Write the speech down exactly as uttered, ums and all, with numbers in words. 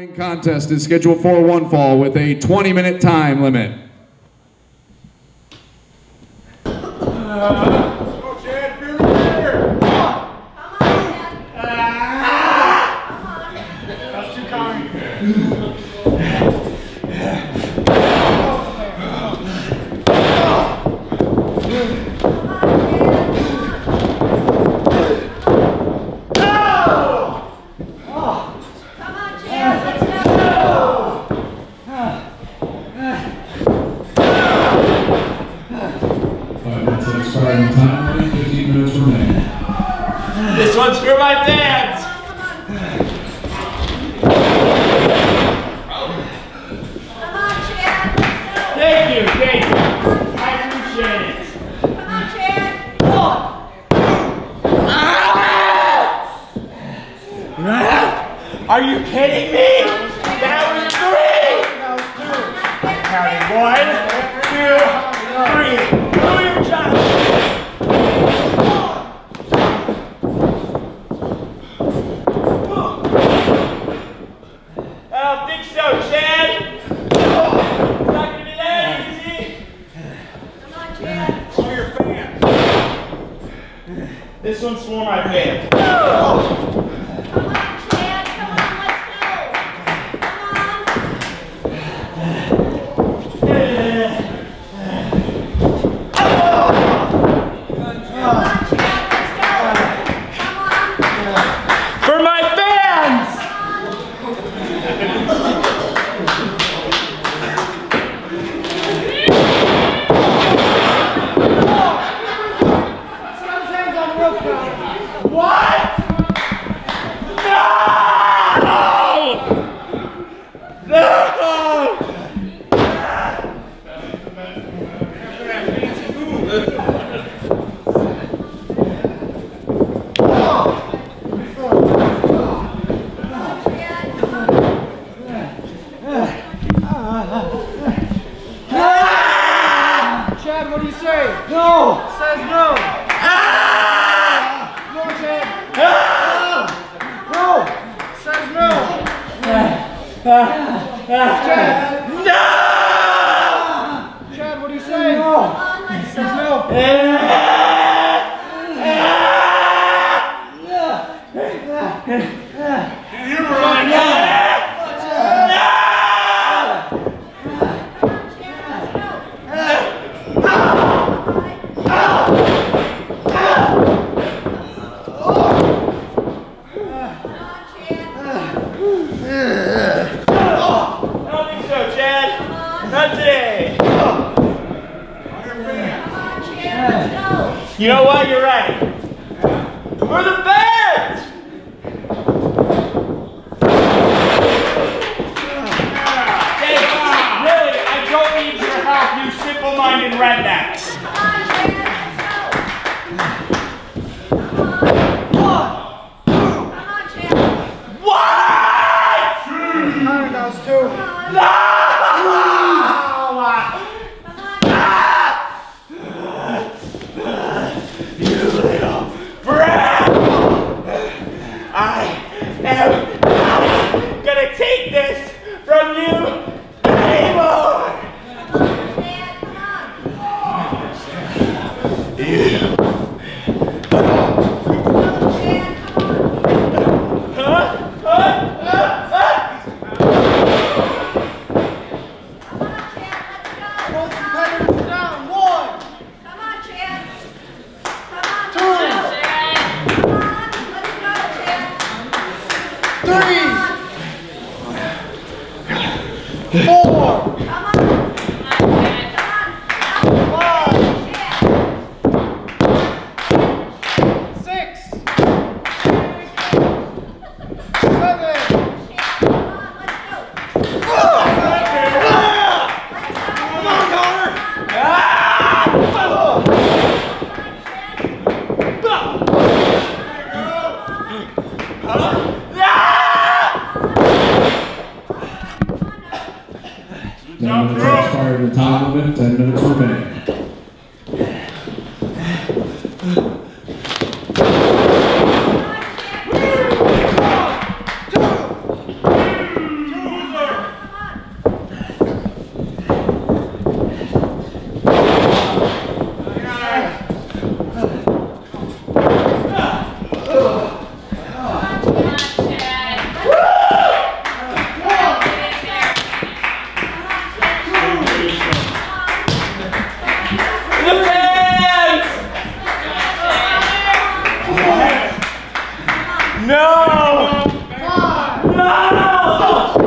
following contest is scheduled for one fall with a twenty minute time limit. Uh, go, Chad, feel the air. Come on, Chad. Ah. Come on. That's too kind. Time limit, fifteen minutes remaining. This one's for my fans! Come on, Chad, let's go! Thank you, thank you. I appreciate it. Come on, Chad! Ah! Are you kidding me? That was three! That was two. I counted one, two, three. Do your job! I don't think so, Chad. It's not going to be that easy. Come on, Chad! Oh, your fan. This one's for my fans. Come on, Chad! Come on, let's go! Come on! Come on, Chad, let's go! Come on! For my fans! What? No! No! Chad, what do you say? No! It says no. Ah! No, Chad. Ah! No. It says no. Chad! No! Chad, what do you say? No. Come on, let's It says go! no. You were on that! You know what? You're right. We're the best! Hey, really, I don't need your help, you simple-minded rednecks. Come on, Chad, let's go! Come on! Come on, Chad! What? Connor, that was two. No! You little brat! I am not gonna take this from you anymore! Come on, Chad, come on! You. Let's go, Chad, come on! Huh? Huh? Huh? Huh? Come on, Chad, let's go! Both competitors down. One. Come on, Chad! Come on, Two. let's go! Come on, let's go, Chad! Three. Come on! Four. Come on! Come on! Five. Chad! Six. Seven. Chad, come on, let's go! Come on, Connor. Nine minutes expired, time limit, ten minutes remaining. Two. Come on.